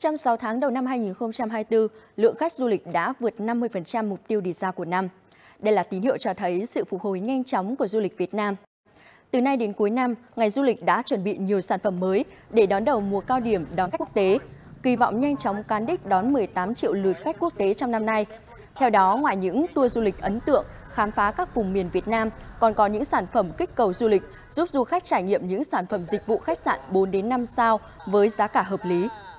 Trong 6 tháng đầu năm 2024, lượng khách du lịch đã vượt 50% mục tiêu đề ra của năm. Đây là tín hiệu cho thấy sự phục hồi nhanh chóng của du lịch Việt Nam. Từ nay đến cuối năm, ngành du lịch đã chuẩn bị nhiều sản phẩm mới để đón đầu mùa cao điểm đón khách quốc tế, kỳ vọng nhanh chóng cán đích đón 18 triệu lượt khách quốc tế trong năm nay. Theo đó, ngoài những tour du lịch ấn tượng, khám phá các vùng miền Việt Nam, còn có những sản phẩm kích cầu du lịch giúp du khách trải nghiệm những sản phẩm dịch vụ khách sạn 4 đến 5 sao với giá cả hợp lý.